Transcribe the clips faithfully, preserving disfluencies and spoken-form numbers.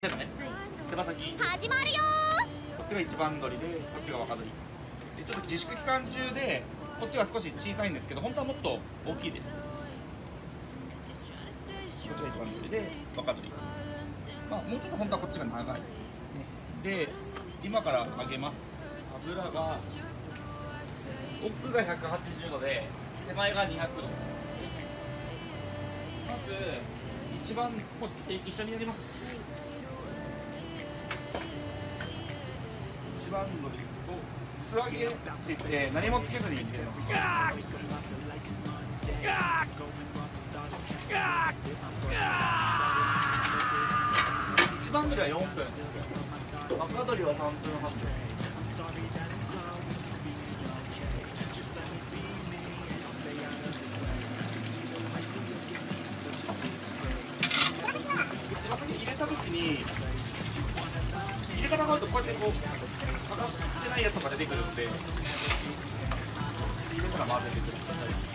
ですね。手羽先始まるよこっちが一番鶏で、こっちが若鶏で、ちょっと自粛期間中でこっちが少し小さいんですけど、本当はもっと大きいです。こっちが一番鶏で若鶏、まあ、もうちょっと本当はこっちが長いですね。で、今から揚げます。油が奥がひゃくはちじゅうどで手前がにひゃくどです。まず一番、もうちょっと一緒にやります。一番鶏と素揚げって言って何もつけずに入れます。一番鶏はよんぷん、若鶏はさんぷんはんです。手羽先入れた時に入れ方があるとこうやってこうかかってないやつとか出てくるんで、入れたら混ぜてください。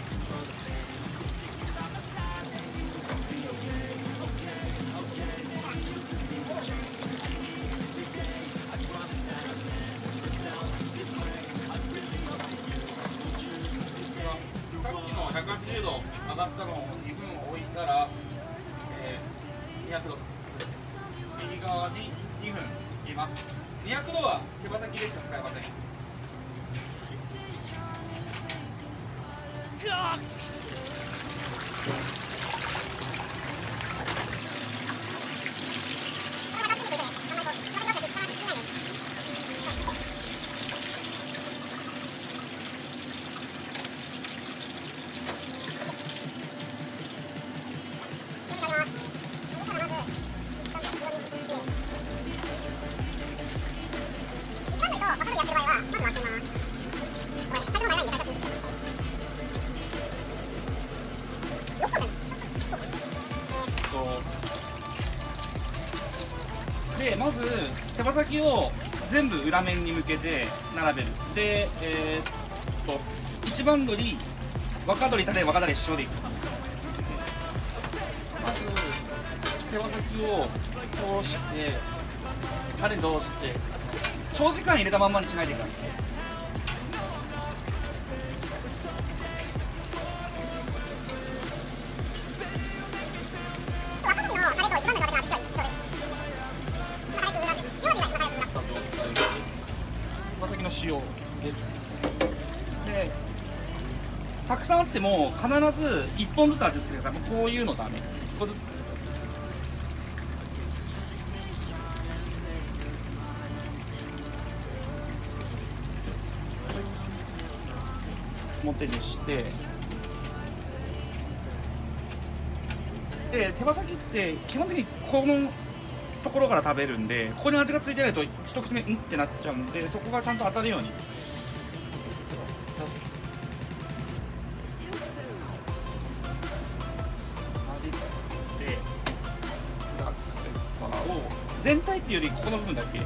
さっきのひゃくはちじゅうど上がったのをにふん置いたら、えー、にひゃくど右側ににふん入れます。にひゃくどは手羽先でしか使えません。で、まず手羽先を全部裏面に向けて並べる。で、えー、っと一番鶏、若鶏、タレ、若タレ一緒でいきます。まず手羽先を通してタレ通して長時間入れたまんまにしないでください。手羽先の塩です。で、たくさんあっても必ずいっぽんずつ味付けてください。こういうのダメ。いっこずつ表にして、で手羽先って基本的にこのところから食べるんで、ここに味がついてないと一口目うんってなっちゃうんで、そこがちゃんと当たるように味付けて、を全体っていうよりここの部分だけ。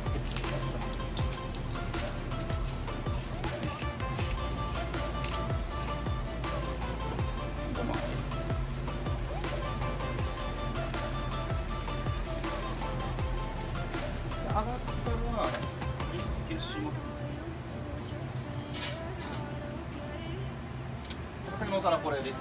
上がったら盛り付けします。手羽先のお皿これです。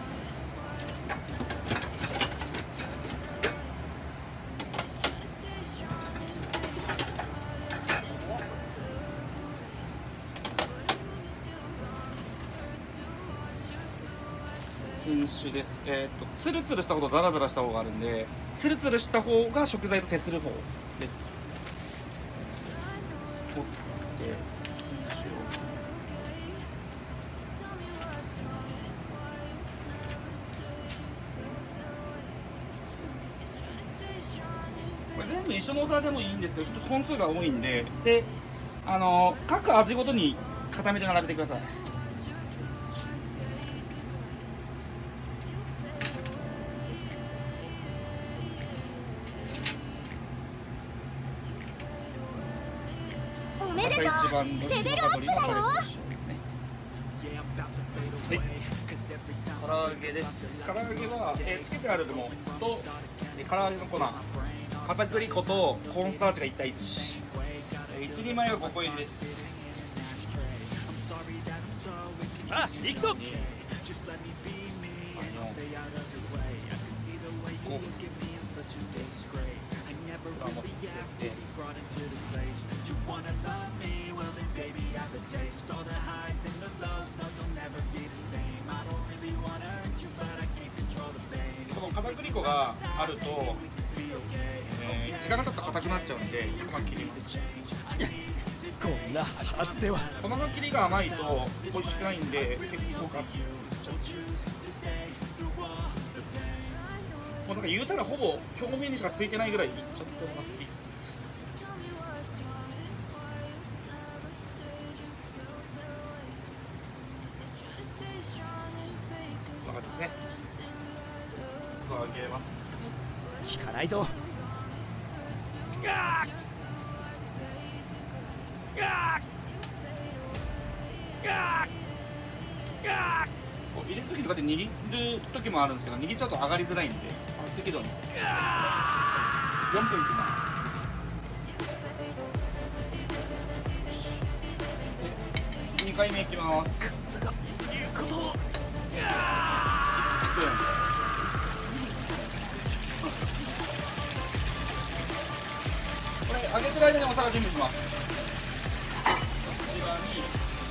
品種です。えっとツルツルした方とザラザラした方があるんで、ツルツルした方が食材と接する方です。これ全部一緒のお皿でもいいんですけど、ちょっと本数が多いんで、で、あの各味ごとに固めて並べてください。 おめでとう。レベルアップだよ。 はい、唐揚げです。唐揚げは、えー、つけてあるものと、えー、唐揚げの粉、唐片栗粉とコーンスターチがいちたいいち、いちにんまえはごこ入りです。 さあ行くぞ。 この片栗粉があると、えー、時間が経つと硬くなっちゃうんで細かく切ります。 こんなはずでは。 粉の切りが甘いと美味しくないんで結構ガツッちゃうんです。もうなんか言うたらほぼ表面にしかついてないぐらいいっちゃってもらっていいです。こんな感じですね。揚げます。 引かないぞ。あーあーあーあこう入れる時とかって握る時もあるんですけど、握っちゃうと上がりづらいんで、あの適度によんぷんいきます。にかいめいきます。 だが言うことを。 いっぷん。これ揚げてる間にお皿準備します。こちらに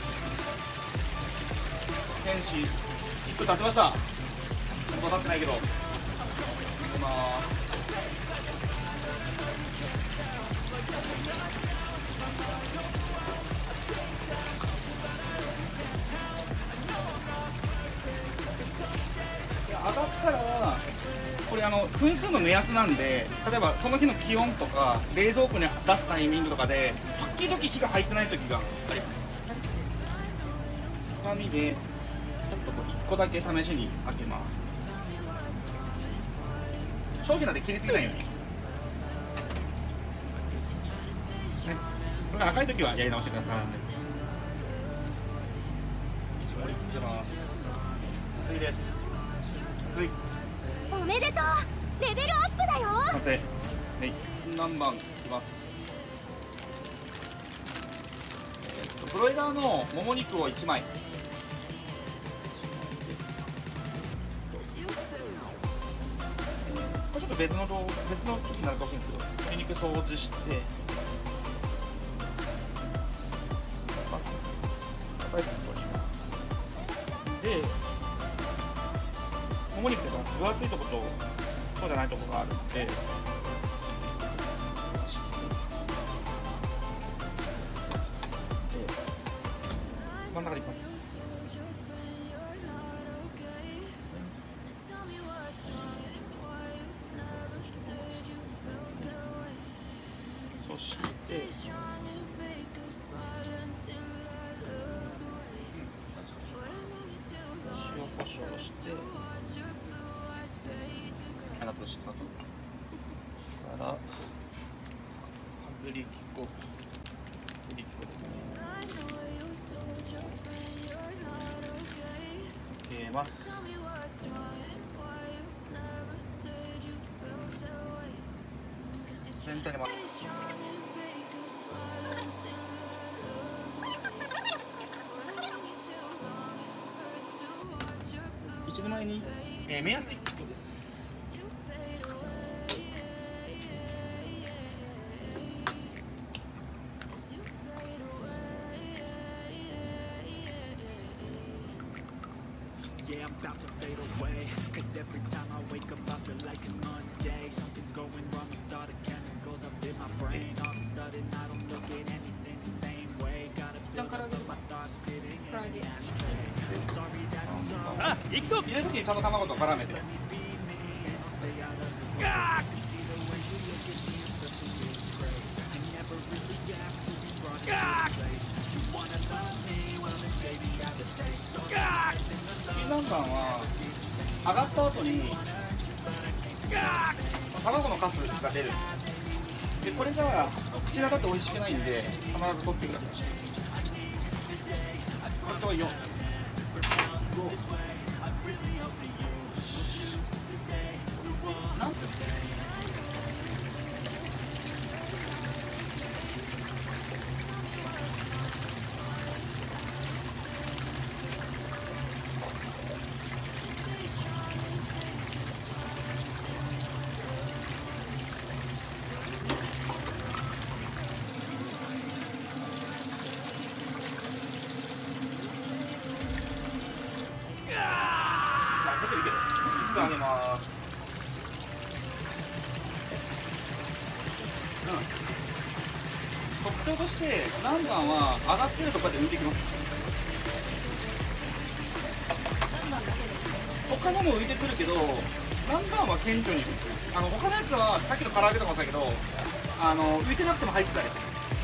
天使いっぷん経ちました。本当は経ってないけど。入れます。上がったらこれあの分数の目安なんで、例えばその日の気温とか冷蔵庫に出すタイミングとかで時々火が入ってない時があります。ハサミでちょっとこういっこだけ試しに開けます。商品なんで切りすぎないように、ね、これ赤い時はやり直してください。盛り付けます。次です。次おめでとう。レベルアップだよ。 完成。はい、何番いきます。えっとブロイラーのもも肉をいちまい。これちょっと別の動別の時になるかもしれないんですけど、鶏肉掃除して、硬いところに取ります。で、もも肉って分厚いところとそうじゃないところがあるので、真ん中で一発。そして塩コショウして穴としたとしたら薄力粉薄力粉ですね入れます。全体に混ぜ一人前に、えー、目安いっこです。 Yeah, I'm about to fade away. Cause every time I wake up, I feel like it's Monday. Something's going wrong with all the chemicals up in my brain. All of a sudden, I don't look at anything the same way. Gotta build up my thoughts sitting in an ashtray. I'm sorry that I'm so. さあ行くぞ。 入れるときにちゃんと卵と絡めて。 あピザンパンは上がった後に卵のカスが出る。でこれが口が当たって美味しくないんで必ず取ってください。これとよ何分つ上げます。うん、特徴として何番は上がってるとこうやって浮いてきます。他のも浮いてくるけど何番は顕著にあの他のやつはさっきの唐揚げとかもそうだけどあの浮いてなくても入ってたりする。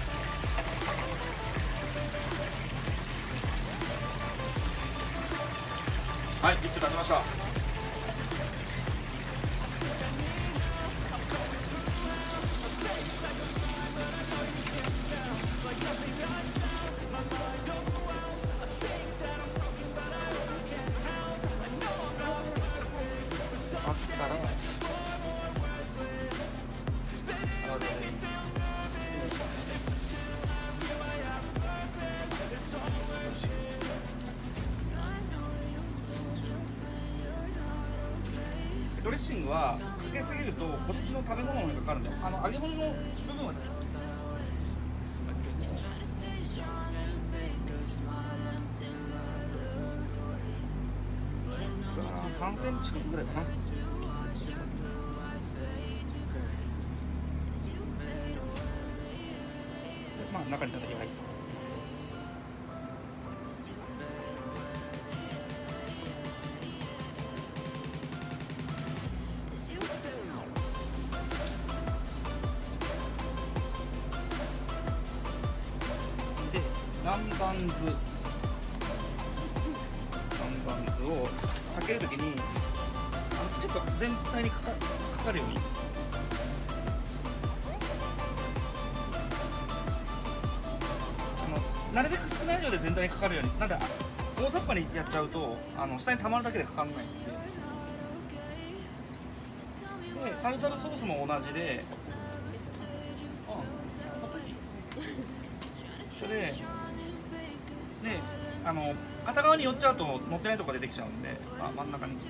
はい、いっぷん経ちました。あったらドレッシングはかけすぎるとこっちの食べ物の方がかかるんだよ。あの揚げ物の部分は大丈夫。さんセンチぐらいかな。まあ中に叩きが入ってる。で南蛮酢南蛮酢をかけるときにあのちょっと全体にか か, かかるようにあのなるべく少ない量で全体にかかるように。なんだ大雑把にやっちゃうとあの下に溜まるだけでかかんないんで。でタルタルソースも同じで、あ一緒で、であの片側に寄っちゃうと乗ってないとこが出てきちゃうんで、あ真ん中に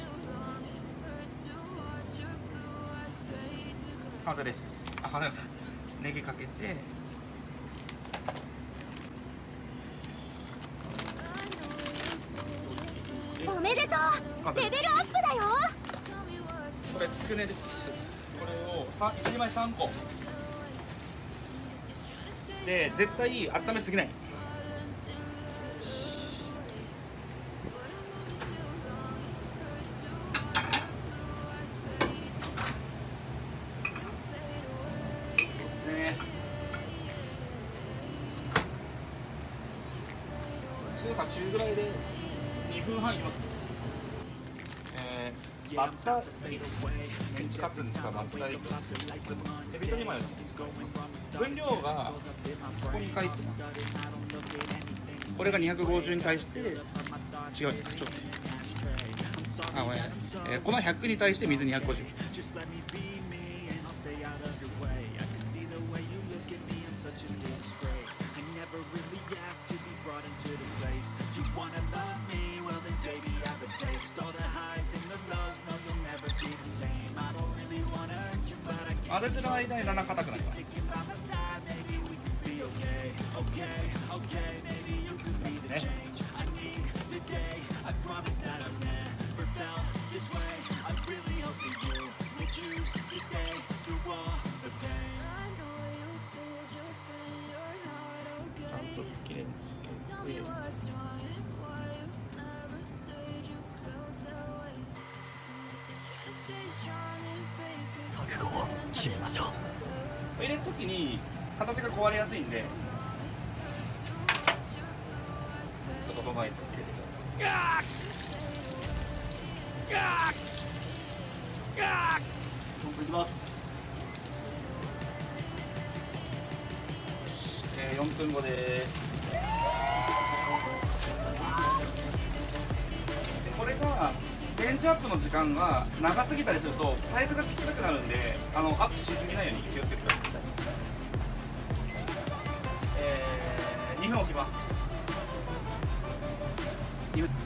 完成です。あ、完成です。ネギかけておめでとう。レベルアップだよ。 これつくねです。これをいちにまいさんこで絶対温めすぎない。強さ中ぐらいでにふんはんいきます。えー、バッターメンチカツに使うバッターエビエビとにまい分量がここに書いてます。これがにひゃくごじゅうに対して違うちょっとあごめん、えー、このひゃくに対して水にひゃくごじゅう。混ぜてる間にだんだん硬くなります。ね、ちゃんときれいにつけて覚悟を決めましょう。 入れるときに形が壊れやすいんでちょっと整えて入れてください。よんぷんいきます。えー、よんぷんごです。でこれがレンジアップの時間が長すぎたりするとサイズがちっちゃくなるんで、あのアップしすぎないように気をつけてください。えー、にふん置きます。にふん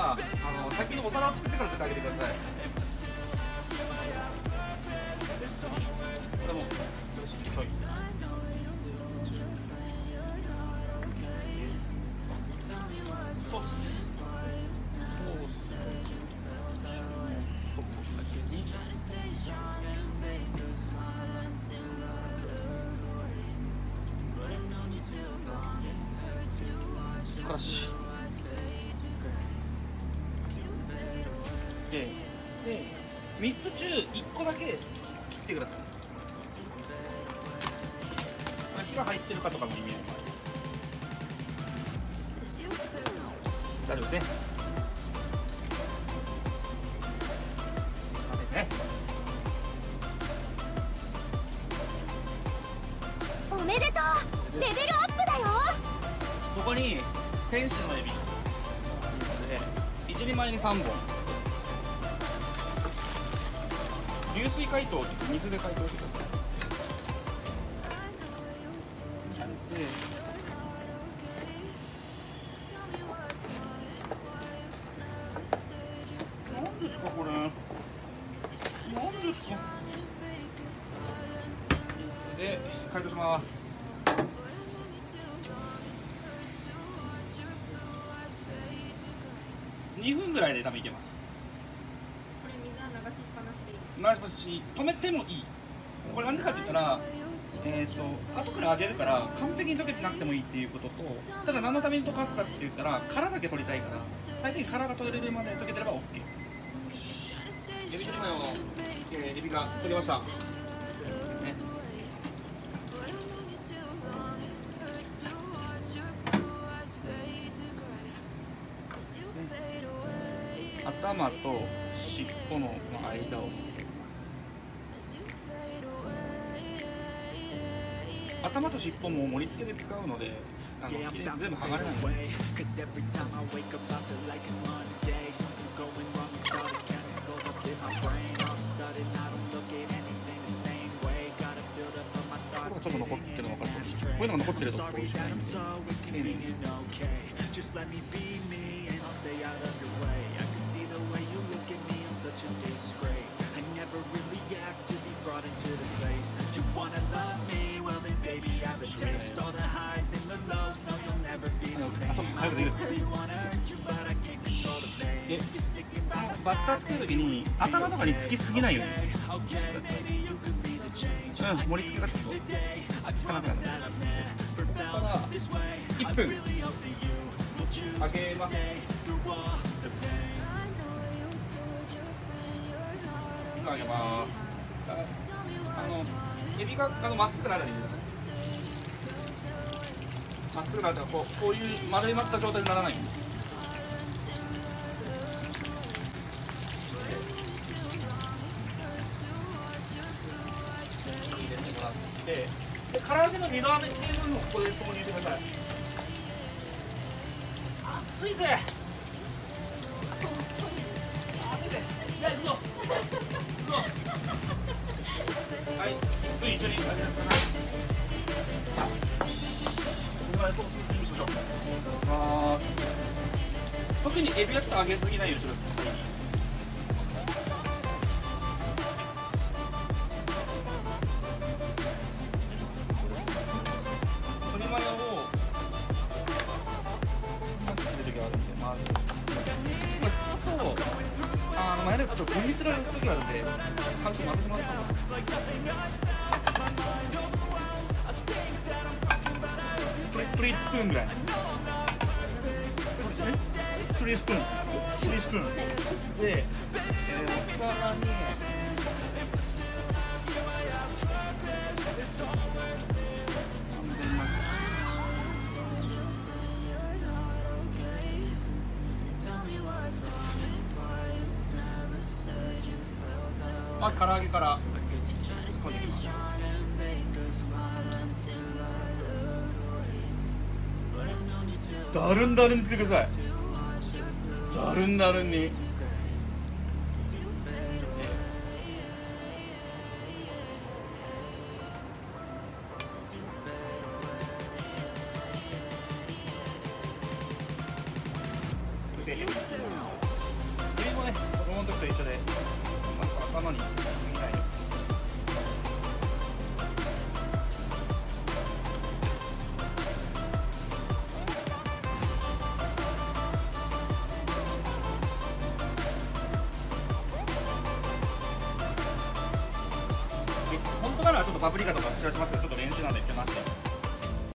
はあの先にお皿を作ってから出てあげてください。これもよしちょいソースソースからしで、でみっつ中いっこだけ切ってください。火が入ってるかとかの意味合いもある。大丈夫ですね。そうですね。 おめでとう。レベルアップだよ。 ここに天使のエビでいちにんまえにさんぼん流水解凍って水で解凍してください。で何ですかこれ、何ですか。で解凍します。にふんぐらいで多分いけます。 これ水は流しっぱなしでいい？ 流しっぱなし止めてもいい。これなんでかって言ったら、えー、と後から揚げるから完璧に溶けてなくてもいいっていうことと、ただ何のために溶かすかって言ったら殻だけ取りたいから、最低限殻が取れるまで溶けてれば OK。 エビ取りマヨ、えー、エビが取れました、ね。頭と尻尾の間を頭と尻尾も盛り付けで使うので、あのきれいに全部剥がれないので。ちょっと残ってるの分かると思う。こういうのが残ってるとちょっと美味しくないんで、丁寧に。で、バッター作るときに頭とかにつきすぎないようにしてください。うん、盛り付けがちょっと汚くなる。ここからいっぷん揚げます。揚げます。あのエビがあのまっすぐならないでください。まっすぐなったらこうこういう丸いまった状態にならないように。入れてもらって、で唐揚げの二度揚げっていうのをここで投入してください。熱いぜ。熱いぜ。いや、行くぞ。行くぞ。はい、いっぷん一緒に揚げてください。特にエビはちょっと揚げすぎないようにしてください。鶏マヨをかけてる時があるんで、まずこれ酢とあのマヨネーズちょっと分離する時があるんで、軽く混ぜてもらったらこれいっぷんぐらい。スリースプーン、スリースプーンで、えー、お皿にまず唐揚げから突っ込んでいきます。だるんだるんにつけてください。だるんだるんに。でとパプリカとか散らしますけど、ちょっと練習なんで来ましたよ。